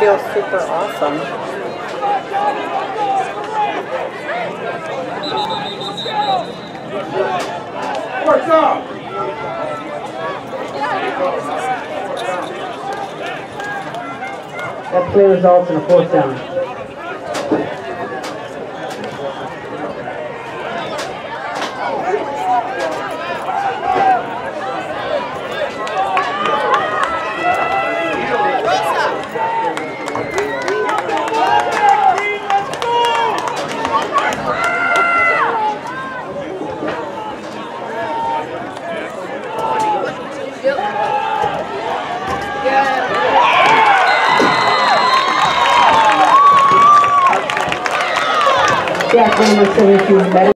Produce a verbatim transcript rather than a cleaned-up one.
feel super awesome. What's up? That play results in a fourth down. Yeah, number seventeen.